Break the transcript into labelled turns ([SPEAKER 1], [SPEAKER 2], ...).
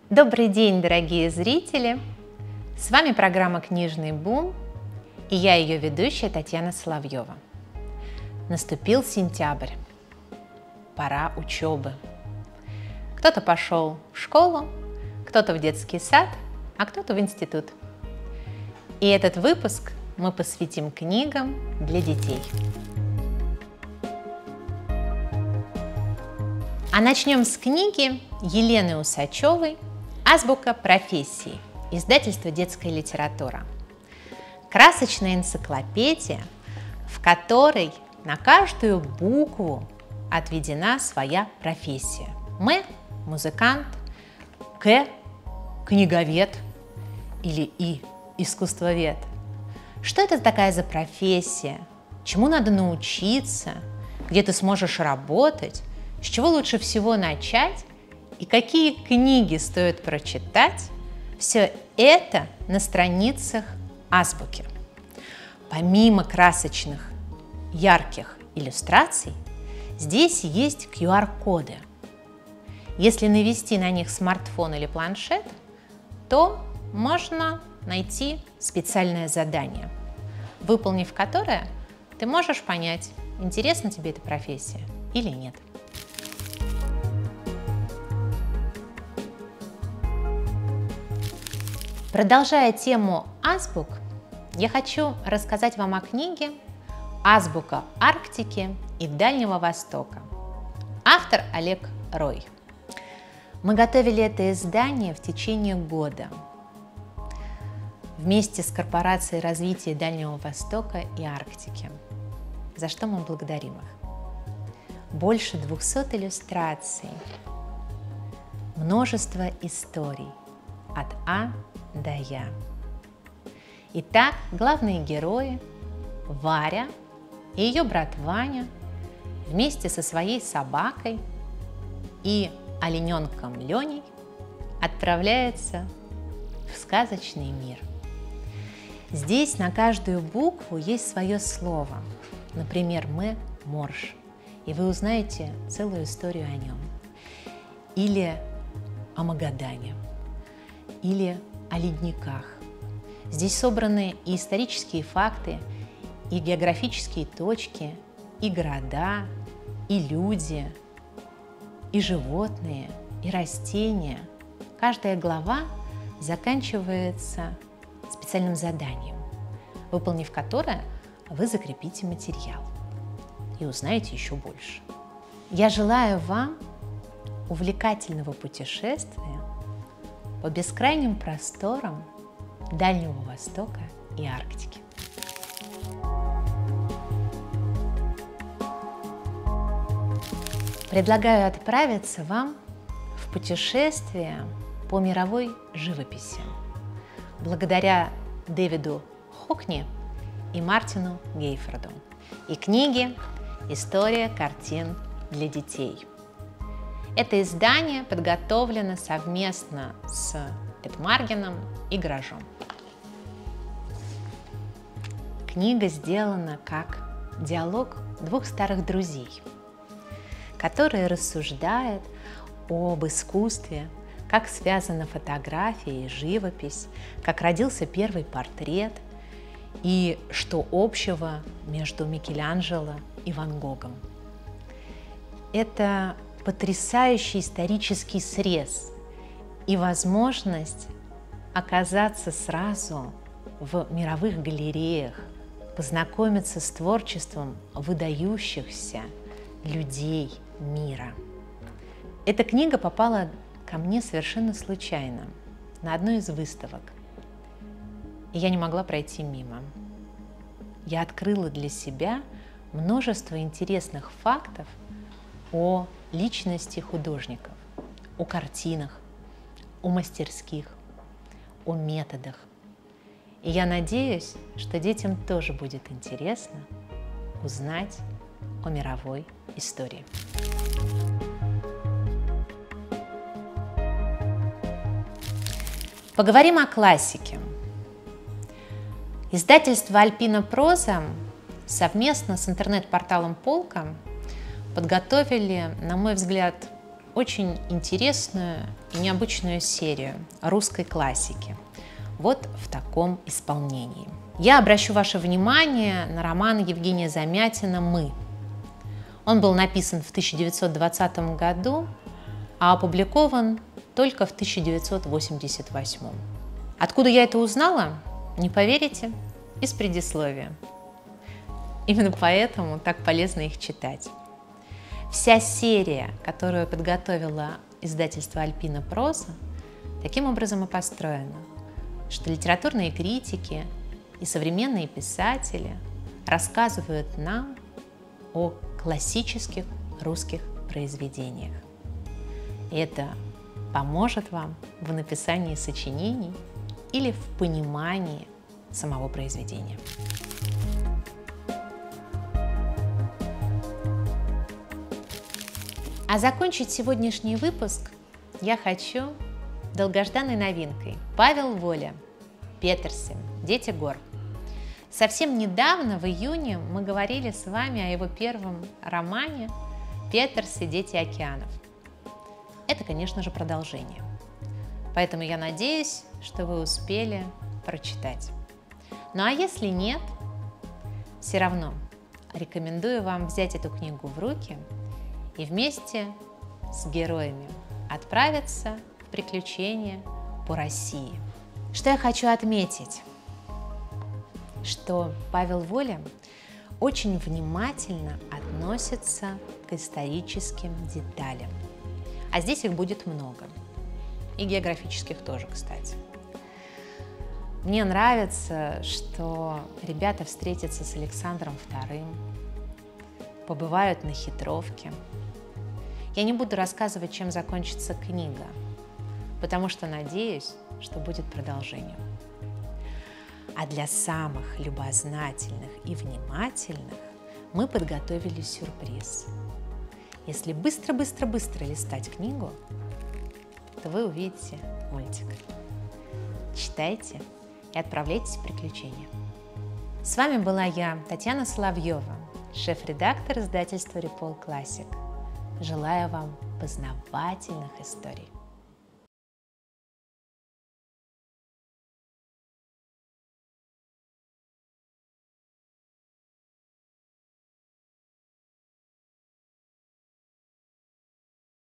[SPEAKER 1] Добрый день, дорогие зрители! С вами программа «Книжный бум» и я ее ведущая Татьяна Соловьева. Наступил сентябрь, пора учебы. Кто-то пошел в школу, кто-то в детский сад, а кто-то в институт. И этот выпуск мы посвятим книгам для детей. А начнем с книги Елены Усачевой «Азбука профессий», издательство «Детская литература». Красочная энциклопедия, в которой на каждую букву отведена своя профессия. М – музыкант, К – книговед или И – искусствовед. Что это такая за профессия? Чему надо научиться? Где ты сможешь работать? С чего лучше всего начать? И какие книги стоит прочитать? Все это на страницах азбуки. Помимо красочных, ярких иллюстраций, здесь есть QR-коды. Если навести на них смартфон или планшет, то можно найти специальное задание, выполнив которое ты можешь понять, интересна тебе эта профессия или нет. Продолжая тему азбук, я хочу рассказать вам о книге «Азбука Арктики и Дальнего Востока». Автор Олег Рой. Мы готовили это издание в течение года вместе с Корпорацией развития Дальнего Востока и Арктики, за что мы благодарим их. Больше 200 иллюстраций, множество историй от А до Я. Итак, главные герои Варя и ее брат Ваня вместе со своей собакой и олененком Леней отправляются в сказочный мир. Здесь на каждую букву есть свое слово, например, М – морж, и вы узнаете целую историю о нем, или о Магадане, или о ледниках. Здесь собраны и исторические факты, и географические точки, и города, и люди, и животные, и растения. Каждая глава заканчивается специальным заданием, выполнив которое вы закрепите материал и узнаете еще больше. Я желаю вам увлекательного путешествия по бескрайним просторам Дальнего Востока и Арктики. Предлагаю отправиться вам в путешествие по мировой живописи благодаря Дэвиду Хокни и Мартину Гейфорду и книге «История картин для детей». Это издание подготовлено совместно с Эдмаргеном и Гаражом. Книга сделана как диалог двух старых друзей, которые рассуждают об искусстве, как связана фотография и живопись, как родился первый портрет и что общего между Микеланджело и Ван Гогом. Это потрясающий исторический срез и возможность оказаться сразу в мировых галереях, познакомиться с творчеством выдающихся людей мира. Эта книга попала ко мне совершенно случайно на одну из выставок, и я не могла пройти мимо. Я открыла для себя множество интересных фактов о личности художников, о картинах, о мастерских, о методах. И я надеюсь, что детям тоже будет интересно узнать о мировой истории. Поговорим о классике. Издательство «Альпина Проза» совместно с интернет-порталом «Полка» подготовили, на мой взгляд, очень интересную и необычную серию русской классики. Вот в таком исполнении. Я обращу ваше внимание на роман Евгения Замятина «Мы». Он был написан в 1920 году, а опубликован только в 1988. Откуда я это узнала? Не поверите? Из предисловия. Именно поэтому так полезно их читать. Вся серия, которую подготовила издательство «Альпина Проза», таким образом и построена, что литературные критики и современные писатели рассказывают нам о классических русских произведениях. И это поможет вам в написании сочинений или в понимании самого произведения. А закончить сегодняшний выпуск я хочу долгожданной новинкой. Павел Воля, Петерси, «Дети гор». Совсем недавно, в июне, мы говорили с вами о его первом романе «Петерси. Дети океанов». Это, конечно же, продолжение. Поэтому я надеюсь, что вы успели прочитать. Ну а если нет, все равно рекомендую вам взять эту книгу в руки и вместе с героями отправиться в приключения по России. Что я хочу отметить? Что Павел Воля очень внимательно относится к историческим деталям. А здесь их будет много. И географических тоже, кстати. Мне нравится, что ребята встретятся с Александром II, побывают на Хитровке. Я не буду рассказывать, чем закончится книга, потому что надеюсь, что будет продолжение. А для самых любознательных и внимательных мы подготовили сюрприз. Если быстро-быстро-быстро листать книгу, то вы увидите мультик. Читайте и отправляйтесь в приключения. С вами была я, Татьяна Соловьева, шеф-редактор издательства Репол Классик. Желаю вам познавательных историй.